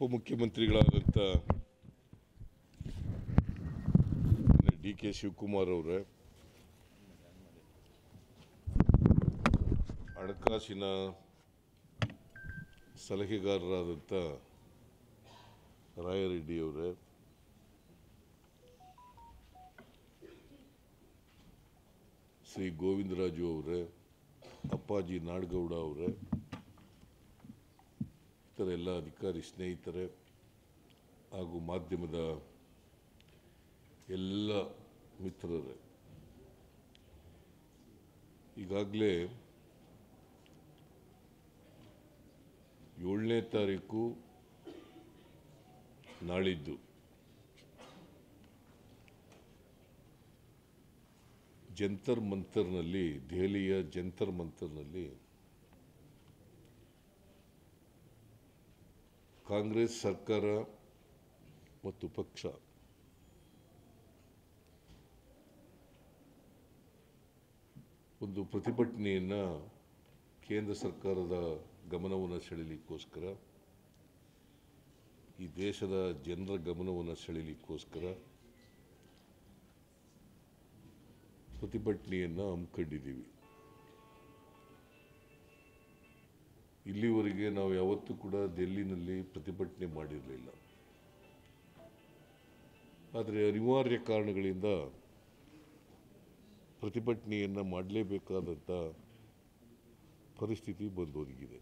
ಉಪಮುಖ್ಯಮಂತ್ರಿಗಳಾದಂಥ D K Shivakumar ಅವರೇ, ಹಣಕಾಸಿನ ಸಲಹೆಗಾರರಾದಂಥ ರಾಯರೆಡ್ಡಿ ಅವರೇ, ಶ್ರೀ ಗೋವಿಂದರಾಜು ಅವರೇ, ಅಪ್ಪಾಜಿ ನಾಡಗೌಡ ಅವರೇ, ಇತರ ಎಲ್ಲ ಅಧಿಕಾರಿ ಸ್ನೇಹಿತರೆ ಹಾಗೂ ಮಾಧ್ಯಮದ ಎಲ್ಲ ಮಿತ್ರರೇ, ಈಗಾಗಲೇ 7ನೇ ತಾರೀಕು ನಾಳಿದ್ದು ಜಂತರ್ ಮಂತರ್ನಲ್ಲಿ, ದೆಹಲಿಯ ಜಂತರ್ ಮಂತರ್ನಲ್ಲಿ ಕಾಂಗ್ರೆಸ್ ಸರ್ಕಾರ ಮತ್ತು ಪಕ್ಷ ಒಂದು ಪ್ರತಿಭಟನೆಯನ್ನು ಕೇಂದ್ರ ಸರ್ಕಾರದ ಗಮನವನ್ನು ಸೆಳೆಯಲಿಕ್ಕೋಸ್ಕರ, ಈ ದೇಶದ ಜನರ ಗಮನವನ್ನು ಸೆಳೆಯಲಿಕ್ಕೋಸ್ಕರ ಪ್ರತಿಭಟನೆಯನ್ನು ಹಮ್ಮಿಕೊಂಡಿದ್ದೀವಿ. ಇಲ್ಲಿವರೆಗೆ ನಾವು ಯಾವತ್ತೂ ಕೂಡ ದಿಲ್ಲಿನಲ್ಲಿ ಪ್ರತಿಭಟನೆ ಮಾಡಿರಲಿಲ್ಲ. ಆದರೆ ಅನಿವಾರ್ಯ ಕಾರಣಗಳಿಂದ ಪ್ರತಿಭಟನೆಯನ್ನು ಮಾಡಲೇಬೇಕಾದಂಥ ಪರಿಸ್ಥಿತಿ ಬಂದೊದಗಿದೆ.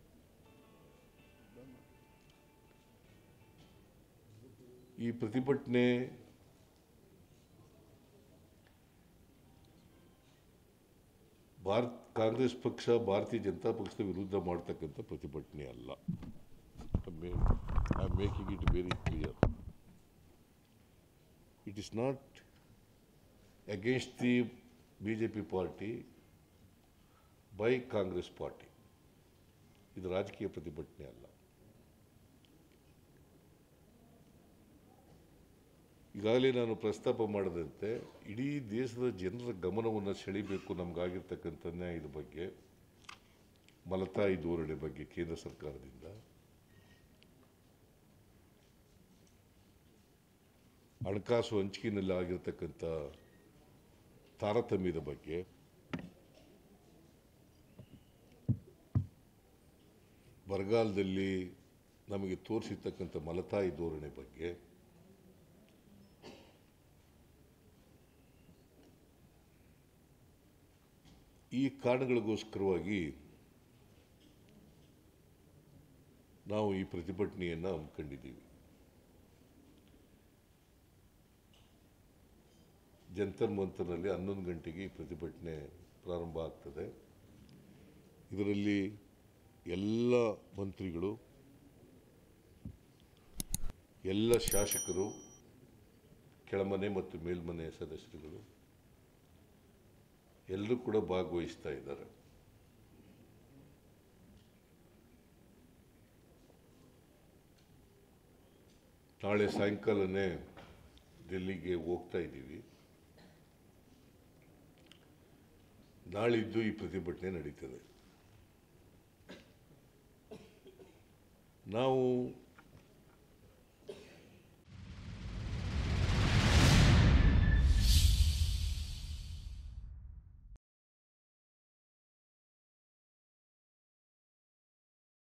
ಈ ಪ್ರತಿಭಟನೆ ಕಾಂಗ್ರೆಸ್ ಪಕ್ಷ ಭಾರತೀಯ ಜನತಾ ಪಕ್ಷದ ವಿರುದ್ಧ ಮಾಡ್ತಕ್ಕಂಥ ಪ್ರತಿಭಟನೆ ಅಲ್ಲ. I am making it very clear. It is not against the BJP party by Congress party. ಇದು ರಾಜಕೀಯ ಪ್ರತಿಭಟನೆ ಅಲ್ಲ. ಈಗಾಗಲೇ ನಾನು ಪ್ರಸ್ತಾಪ ಮಾಡದಂತೆ ಇಡೀ ದೇಶದ ಜನರ ಗಮನವನ್ನು ಸೆಳೀಬೇಕು ನಮಗಾಗಿರ್ತಕ್ಕಂಥ ನ್ಯಾಯದ ಬಗ್ಗೆ, ಮಲತಾಯಿ ಧೋರಣೆ ಬಗ್ಗೆ ಕೇಂದ್ರ ಸರ್ಕಾರದಿಂದ, ಹಣಕಾಸು ಹಂಚಿಕೆಯಲ್ಲಿ ಆಗಿರ್ತಕ್ಕಂಥ ತಾರತಮ್ಯದ ಬಗ್ಗೆ, ಬರಗಾಲದಲ್ಲಿ ನಮಗೆ ತೋರಿಸಿರ್ತಕ್ಕಂಥ ಮಲತಾಯಿ ಧೋರಣೆ ಬಗ್ಗೆ, ಈ ಕಾರಣಗಳಿಗೋಸ್ಕರವಾಗಿ ನಾವು ಈ ಪ್ರತಿಭಟನೆಯನ್ನು ಹಮ್ಮಿಕೊಂಡಿದ್ದೀವಿ. ಜಂತರ್ ಮಂತರ್ನಲ್ಲಿ 11 ಗಂಟೆಗೆ ಈ ಪ್ರತಿಭಟನೆ ಪ್ರಾರಂಭ ಆಗ್ತದೆ. ಇದರಲ್ಲಿ ಎಲ್ಲ ಮಂತ್ರಿಗಳು, ಎಲ್ಲ ಶಾಸಕರು, ಕೆಳಮನೆ ಮತ್ತು ಮೇಲ್ಮನೆ ಸದಸ್ಯರುಗಳು ಎಲ್ಲರೂ ಕೂಡ ಭಾಗವಹಿಸ್ತಾ ಇದ್ದಾರೆ. ನಾಳೆ ಸಾಯಂಕಾಲನೇ ಡೆಲ್ಲಿಗೆ ಹೋಗ್ತಾ ಇದ್ದೀವಿ. ನಾಳಿದ್ದು ಈ ಪ್ರತಿಭಟನೆ ನಡೀತದೆ. ನಾವು